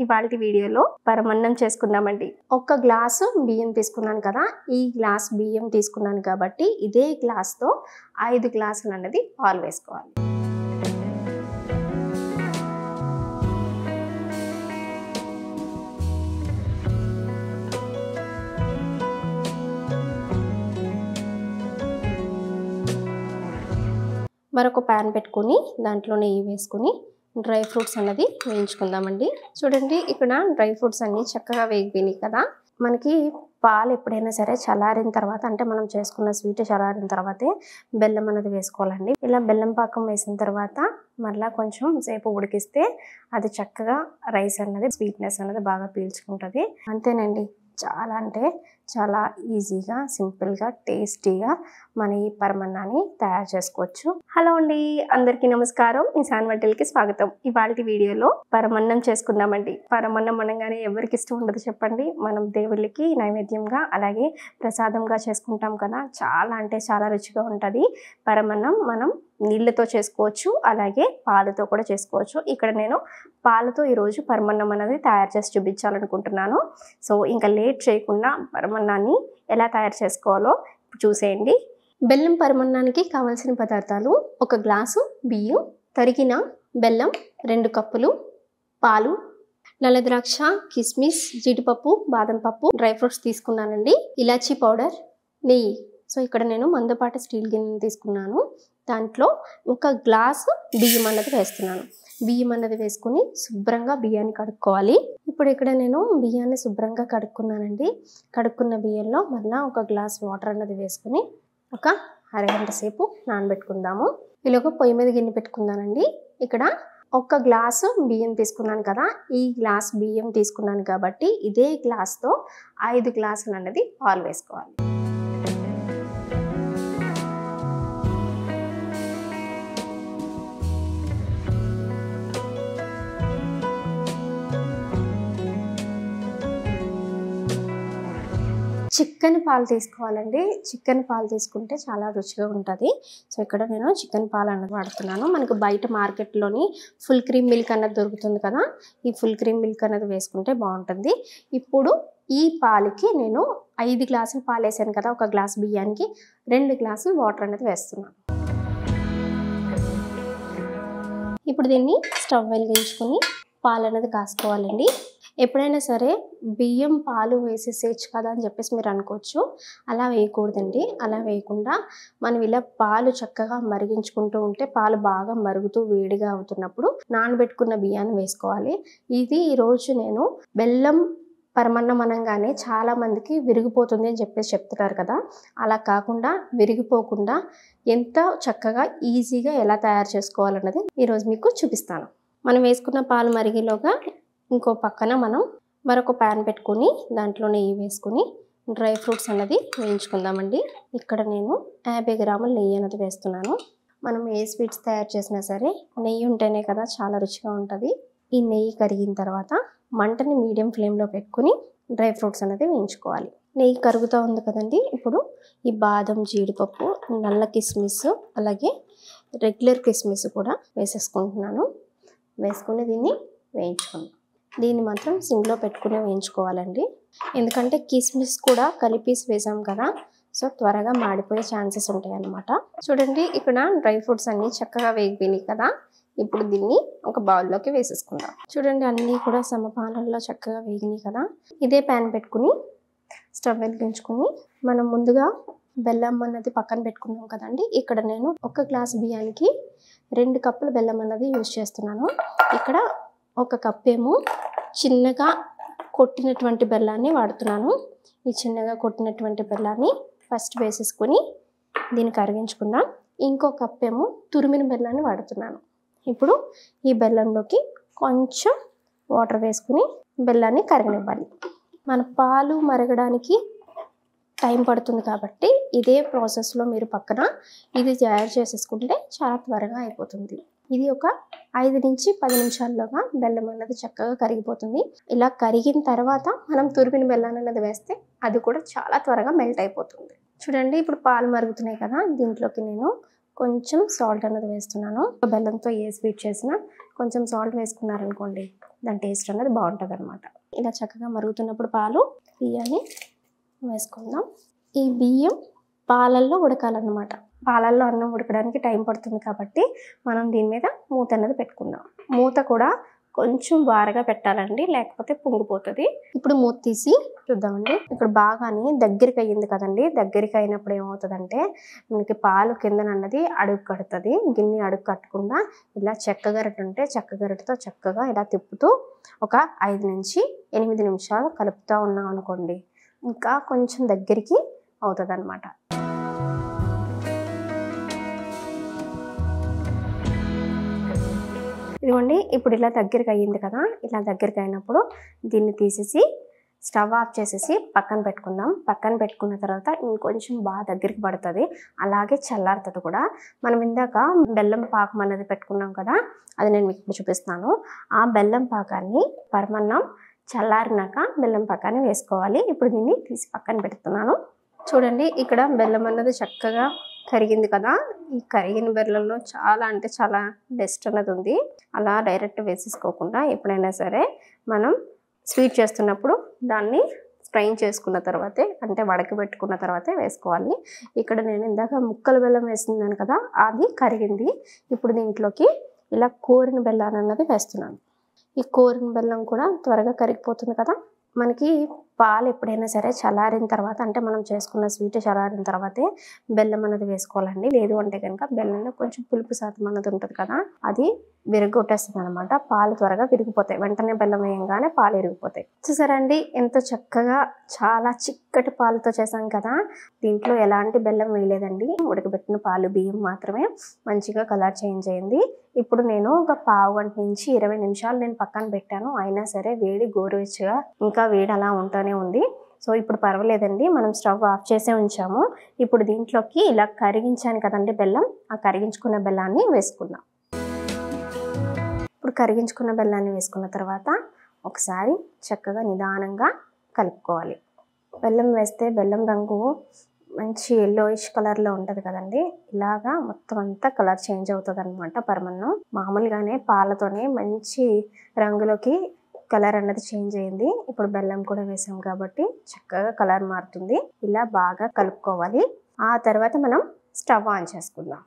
ఇవాల్టి వీడియోలో పరమన్నం చేసుకుందామండి. ఒక గ్లాసు బియ్యం తీసుకున్నాను కదా, ఈ గ్లాస్ బియ్యం తీసుకున్నాను కాబట్టి ఇదే గ్లాస్తో 5 గ్లాసులు అనేది పాలు వేసుకోవాలి. మరొక ప్యాన్ పెట్టుకొని దాంట్లో నెయ్యి వేసుకొని డ్రై ఫ్రూట్స్ అన్నది వేయించుకుందామండి. చూడండి, ఇక్కడ డ్రై ఫ్రూట్స్ అన్నీ చక్కగా వేగిపోయినాయి కదా. మనకి పాలు ఎప్పుడైనా సరే చల్లారిన తర్వాత, అంటే మనం చేసుకున్న స్వీట్ చల్లారిన తర్వాతే బెల్లం అనేది వేసుకోవాలండి. ఇలా బెల్లం పాకం వేసిన తర్వాత మళ్ళీ కొంచెం సేపు ఉడికిస్తే అది చక్కగా రైస్ అన్నది స్వీట్నెస్ అనేది బాగా పీల్చుకుంటుంది. అంతేనండి, చాలా అంటే చాలా ఈజీగా, సింపుల్గా, టేస్టీగా మన ఈ పరమన్నాన్ని తయారు చేసుకోవచ్చు. హలో అండి, అందరికీ నమస్కారం. నిసాన్ వంటలకి స్వాగతం. ఇవాల్టి వీడియోలో పరమన్నం చేసుకుందామండి. పరమన్నం అనగానే ఎవరికి ఇష్టం ఉండదు చెప్పండి. మనం దేవుళ్ళకి నైవేద్యంగా అలాగే ప్రసాదంగా చేసుకుంటాం కదా. చాలా అంటే చాలా రుచిగా ఉంటుంది పరమన్నం. మనం నీళ్ళతో చేసుకోవచ్చు, అలాగే పాలతో కూడా చేసుకోవచ్చు. ఇక్కడ నేను పాలతో ఈరోజు పరమన్నం అనేది తయారు చేసి చూపించాలనుకుంటున్నాను. సో ఇంకా లేట్ చేయకుండా పరమన్నాన్ని ఎలా తయారు చేసుకోవాలో చూసేయండి. బెల్లం పరమన్నానికి కావాల్సిన పదార్థాలు: 1 గ్లాసు బియ్యం, తరిగిన బెల్లం 2 కప్పులు, పాలు, నల్ల ద్రాక్ష, కిస్మిస్, జీడిపప్పు, బాదం పప్పు, డ్రై ఫ్రూట్స్ తీసుకున్నానండి, ఇలాచీ పౌడర్, నెయ్యి. సో ఇక్కడ నేను మందపాటి స్టీల్ గిన్నె తీసుకున్నాను. దాంట్లో 1 గ్లాసు బియ్యం అన్నది వేస్తున్నాను. బియ్యం అన్నది వేసుకుని శుభ్రంగా బియ్యాన్ని కడుక్కోవాలి. ఇప్పుడు ఇక్కడ నేను బియ్యాన్ని శుభ్రంగా కడుక్కున్నానండి. కడుక్కున్న బియ్యంలో మళ్ళీ 1 గ్లాస్ వాటర్ అన్నది వేసుకుని ఒక అరగంట సేపు నానబెట్టుకుందాము. ఇలాగ పొయ్యి మీద గిన్నె పెట్టుకుందానండి. ఇక్కడ 1 గ్లాసు బియ్యం తీసుకున్నాను కదా, ఈ గ్లాస్ బియ్యం తీసుకున్నాను కాబట్టి ఇదే గ్లాస్తో 5 గ్లాసులు అన్నది పాలు వేసుకోవాలి. చిక్కని పాలు తీసుకోవాలండి. చిక్కని పాలు తీసుకుంటే చాలా రుచిగా ఉంటుంది. సో ఇక్కడ నేను చికెన్ పాలు అన్నది వాడుతున్నాను. మనకు బయట మార్కెట్లోని ఫుల్ క్రీమ్ మిల్క్ అన్నది దొరుకుతుంది కదా, ఈ ఫుల్ క్రీమ్ మిల్క్ అన్నది వేసుకుంటే బాగుంటుంది. ఇప్పుడు ఈ పాలకి నేను 5 గ్లాసులు పాలు వేసాను కదా, 1 గ్లాస్ బియ్యానికి 2 గ్లాసులు వాటర్ అనేది వేస్తున్నాను. ఇప్పుడు దీన్ని స్టవ్ వెలిగించుకొని పాలు అనేది కాసుకోవాలండి. ఎప్పుడైనా సరే బియ్యం పాలు వేసేసేయచ్చు కదా అని చెప్పేసి మీరు అనుకోవచ్చు. అలా వేయకూడదండి. అలా వేయకుండా మనం ఇలా పాలు చక్కగా మరిగించుకుంటూ ఉంటే పాలు బాగా మరుగుతూ వేడిగా అవుతున్నప్పుడు నానబెట్టుకున్న బియ్యాన్ని వేసుకోవాలి. ఇది ఈరోజు నేను బెల్లం పరమన్నం అనగానే చాలా మందికి విరిగిపోతుంది అని చెప్పేసి చెప్తున్నారు కదా, అలా కాకుండా విరిగిపోకుండా ఎంత చక్కగా ఈజీగా ఎలా తయారు చేసుకోవాలన్నది ఈరోజు మీకు చూపిస్తాను. మనం వేసుకున్న పాలు మరిగేలోగా ఇంకో పక్కన మనం మరొక ప్యాన్ పెట్టుకొని దాంట్లో నెయ్యి వేసుకొని డ్రై ఫ్రూట్స్ అన్నది వేయించుకుందామండి. ఇక్కడ నేను 50 గ్రాముల నెయ్యి అన్నది వేస్తున్నాను. మనం ఏ స్వీట్స్ తయారు చేసినా సరే నెయ్యి ఉంటేనే కదా చాలా రుచిగా ఉంటుంది. ఈ నెయ్యి కరిగిన తర్వాత మంటని మీడియం ఫ్లేమ్లో పెట్టుకుని డ్రై ఫ్రూట్స్ అనేది వేయించుకోవాలి. నెయ్యి కరుగుతూ ఉంది కదండి. ఇప్పుడు ఈ బాదం, జీడిపప్పు, నల్ల కిస్మిస్ అలాగే రెగ్యులర్ కిస్మిస్ కూడా వేసేసుకుంటున్నాను. వేసుకుని దీన్ని వేయించుకుందాం. దీన్ని మాత్రం సిమ్లో పెట్టుకుని వేయించుకోవాలండి. ఎందుకంటే కిస్మిస్ కూడా కలిపి వేసాం కదా, సో త్వరగా మాడిపోయే ఛాన్సెస్ ఉంటాయి అన్నమాట. చూడండి, ఇక్కడ డ్రై ఫ్రూట్స్ అన్నీ చక్కగా వేగిపోయినాయి కదా. ఇప్పుడు దీన్ని ఒక బౌల్లోకి వేసేసుకుందాం. చూడండి, అన్నీ కూడా సమపాలనలో చక్కగా వేగినాయి కదా. ఇదే ప్యాన్ పెట్టుకుని స్టవ్ వెలిగించుకుని మనం ముందుగా బెల్లం అన్నది పక్కన పెట్టుకున్నాం కదండి. ఇక్కడ నేను 1 గ్లాస్ బియ్యానికి 2 కప్పుల బెల్లం అన్నది యూజ్ చేస్తున్నాను. ఇక్కడ 1 కప్ ఏమో చిన్నగా కొట్టినటువంటి బెల్లాన్ని వాడుతున్నాను. ఈ చిన్నగా కొట్టినటువంటి బెల్లాన్ని ఫస్ట్ వేసేసుకొని దీన్ని కరిగించుకుందాం. ఇంకో కప్ ఏమో తురిమిన బెల్లాన్ని వాడుతున్నాను. ఇప్పుడు ఈ బెల్లంలోకి కొంచెం వాటర్ వేసుకుని బెల్లాన్ని కరగనివ్వాలి. మన పాలు మరగడానికి టైం పడుతుంది కాబట్టి ఇదే ప్రాసెస్లో మీరు పక్కన ఇది తయారు చేసేసుకుంటే చాలా త్వరగా అయిపోతుంది. ఇది ఒక 5 నుంచి 10 నిమిషాల్లోగా బెల్లం అన్నది చక్కగా కరిగిపోతుంది. ఇలా కరిగిన తర్వాత మనం తురిమిన బెల్లం అన్నది వేస్తే అది కూడా చాలా త్వరగా మెల్ట్ అయిపోతుంది. చూడండి, ఇప్పుడు పాలు మరుగుతున్నాయి కదా, దీంట్లోకి నేను కొంచెం సాల్ట్ అన్నది వేస్తున్నాను. బెల్లంతో ఏ స్వీట్ చేసినా కొంచెం సాల్ట్ వేసుకున్నారనుకోండి దాని టేస్ట్ అనేది బాగుంటుంది అనమాట. ఇలా చక్కగా మరుగుతున్నప్పుడు పాలు బియ్యాన్ని వేసుకుందాం. ఈ బియ్యం పాలల్లో ఉడకాలన్నమాట. పాలల్లో అన్నం ఉడకడానికి టైం పడుతుంది కాబట్టి మనం దీని మీద మూత అనేది పెట్టుకుందాం. మూత కూడా కొంచెం బారగా పెట్టాలండి, లేకపోతే పొంగిపోతుంది. ఇప్పుడు మూత తీసి చూద్దామండి. ఇక్కడ బాగానే దగ్గరికి అయ్యింది కదండి. దగ్గరికి అయినప్పుడు ఏమవుతుందంటే మనకి పాలు కిందనన్నది అడుగు కడుతుంది. గిన్నె అడుగు కట్టకుండా ఇలా చెక్క గరిటె ఉంటే చెక్క గరిటెతో చక్కగా ఇలా తిప్పుతూ ఒక 5 నుంచి 8 నిమిషాలు కలుపుతూ ఉన్నాం అనుకోండి, ఇంకా కొంచెం దగ్గరికి అవుతుంది అనమాట. ఇదిగోండి ఇప్పుడు ఇలా దగ్గరికి అయ్యింది కదా. ఇలా దగ్గరికి అయినప్పుడు దీన్ని తీసేసి స్టవ్ ఆఫ్ చేసేసి పక్కన పెట్టుకుందాం. పక్కన పెట్టుకున్న తర్వాత ఇంకొంచెం బాగా దగ్గరికి పడుతుంది, అలాగే చల్లారుతుంది కూడా. మనం ఇందాక బెల్లం పాకం అనేది పెట్టుకున్నాం కదా, అది నేను మీకు ఇప్పుడు చూపిస్తాను. ఆ బెల్లం పాకాన్ని పరమన్నం చల్లారినాక బెల్లం పాకాన్ని వేసుకోవాలి. ఇప్పుడు దీన్ని తీసి పక్కన పెడుతున్నాను. చూడండి ఇక్కడ బెల్లం అన్నది చక్కగా కరిగింది కదా. ఈ కరిగిన బెల్లంలో చాలా అంటే చాలా డస్ట్ అన్నది ఉంది. అలా డైరెక్ట్ వేసేసుకోకుండా ఎప్పుడైనా సరే మనం స్వీట్ చేస్తున్నప్పుడు దాన్ని స్ట్రైన్ చేసుకున్న తర్వాతే, అంటే వడకబెట్టుకున్న తర్వాతే వేసుకోవాలి. ఇక్కడ నేను ఇందాక ముక్కల బెల్లం వేస్తున్నాను కదా, అది కరిగింది. ఇప్పుడు దీంట్లోకి ఇలా కోరిన బెల్లాన్ని అన్నది వేస్తున్నాను. ఈ కోరిన బెల్లం కూడా త్వరగా కరిగిపోతుంది కదా. మనకి పాలు ఎప్పుడైనా సరే చల్లారిన తర్వాత, అంటే మనం చేసుకున్న స్వీట్ చల్లారిన తర్వాతే బెల్లం అనేది వేసుకోవాలండి. లేదు అంటే కనుక బెల్లంలో కొంచెం పులుపు శాతం అన్నది ఉంటుంది కదా, అది విరగొట్టేస్తుంది అనమాట. పాలు త్వరగా విరిగిపోతాయి. వెంటనే బెల్లం వేయంగానే పాలు విరిగిపోతాయి. చూసారండి ఎంతో చక్కగా చాలా చిక్కటి పాలతో చేసాం కదా. దీంట్లో ఎలాంటి బెల్లం వేయలేదండి, ఉడకబెట్టిన పాలు బియ్యం మాత్రమే. మంచిగా కలర్ చేంజ్ అయింది. ఇప్పుడు నేను ఒక 15 గంట నుంచి 20 నిమిషాలు నేను పక్కన పెట్టాను. అయినా సరే వేడి గోరువెచ్చగా ఇంకా వేడి అలా ఉంటూనే ఉంది. సో ఇప్పుడు పర్వాలేదండి, మనం స్టవ్ ఆఫ్ చేసే ఉంచాము. ఇప్పుడు దీంట్లోకి ఇలా కరిగించాను కదండి బెల్లం, ఆ కరిగించుకున్న బెల్లాన్ని వేసుకుందాం. ఇప్పుడు కరిగించుకున్న బెల్లాన్ని వేసుకున్న తర్వాత ఒకసారి చక్కగా నిదానంగా కలుపుకోవాలి. బెల్లం వేస్తే బెల్లం రంగు మంచి ఎల్లోయిష్ కలర్లో ఉంటుంది కదండి. ఇలాగా మొత్తం అంతా కలర్ చేంజ్ అవుతుంది అనమాట పరమన్నం. మామూలుగానే పాలతోనే మంచి రంగులోకి కలర్ అన్నది చేంజ్ అయింది. ఇప్పుడు బెల్లం కూడా వేసాం కాబట్టి చక్కగా కలర్ మారుతుంది. ఇలా బాగా కలుపుకోవాలి. ఆ తర్వాత మనం స్టవ్ ఆన్ చేసుకుందాం.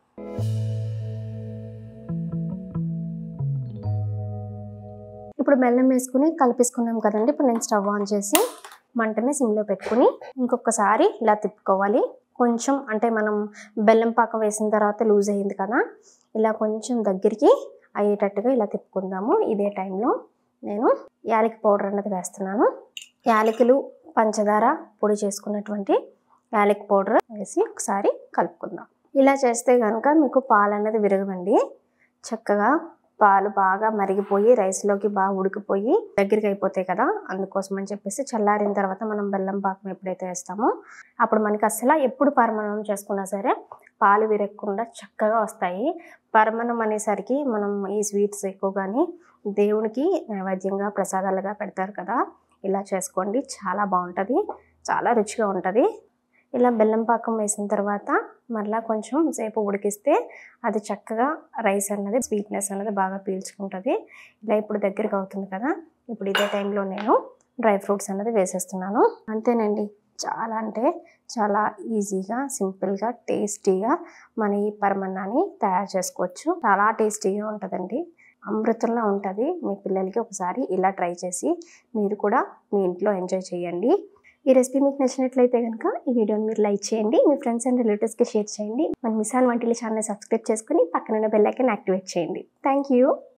ఇప్పుడు బెల్లం వేసుకుని కలిపేసుకున్నాం కదండి. ఇప్పుడు నేను స్టవ్ ఆన్ చేసి మంటని సిమ్లో పెట్టుకుని ఇంకొకసారి ఇలా తిప్పుకోవాలి. కొంచెం అంటే మనం బెల్లం పాకం వేసిన తర్వాత లూజ్ అయ్యింది కదా, ఇలా కొంచెం దగ్గరికి అయ్యేటట్టుగా ఇలా తిప్పుకుందాము. ఇదే టైంలో నేను యాలకి పౌడర్ అన్నది వేస్తున్నాను. యాలకులు, పంచదార పొడి చేసుకున్నటువంటి యాలకి పౌడర్ వేసి ఒకసారి కలుపుకుందాం. ఇలా చేస్తే కనుక మీకు పాలు అన్నది విరగవండి. చక్కగా పాలు బాగా మరిగిపోయి రైస్లోకి బాగా ఉడికిపోయి దగ్గరికి అయిపోతాయి కదా. అందుకోసం అని చెప్పేసి చల్లారిన తర్వాత మనం బెల్లం పాకం ఎప్పుడైతే వేస్తామో అప్పుడు మనకి అసలు ఎప్పుడు పరమాన్నం చేసుకున్నా సరే పాలు విరగకుండా చక్కగా వస్తాయి. పరమాన్నం అనేసరికి మనం ఈ స్వీట్స్ ఎక్కువగాని దేవునికి నైవేద్యంగా ప్రసాదాలుగా పెడతారు కదా. ఇలా చేసుకోండి, చాలా బాగుంటుంది, చాలా రుచిగా ఉంటుంది. ఇలా బెల్లం పాకం వేసిన తర్వాత మరలా కొంచెం సేపు ఉడికిస్తే అది చక్కగా రైస్ అన్నది స్వీట్నెస్ అన్నది బాగా పీల్చుకుంటుంది. ఇలా ఇప్పుడు దగ్గరికి అవుతుంది కదా. ఇప్పుడు ఇదే టైంలో నేను డ్రై ఫ్రూట్స్ అన్నది వేసేస్తున్నాను. అంతేనండి, చాలా అంటే చాలా ఈజీగా, సింపుల్గా, టేస్టీగా మన ఈ పరమాన్నాన్ని తయారు చేసుకోవచ్చు. చాలా టేస్టీగా ఉంటుందండి, అమృతంలా ఉంటుంది. మీ పిల్లలకి ఒకసారి ఇలా ట్రై చేసి మీరు కూడా మీ ఇంట్లో ఎంజాయ్ చేయండి. ఈ రెసిపీ మీకు నచ్చినట్లయితే కనుక ఈ వీడియోని మీరు లైక్ చేయండి, మీ ఫ్రెండ్స్ అండ్ రిలేటివ్స్కి షేర్ చేయండి. మన మిసాన్ వంటిల్లు ఛానల్ సబ్స్క్రైబ్ చేసుకుని పక్కన బెల్ ఐకాన్ యాక్టివేట్ చేయండి. Thank you.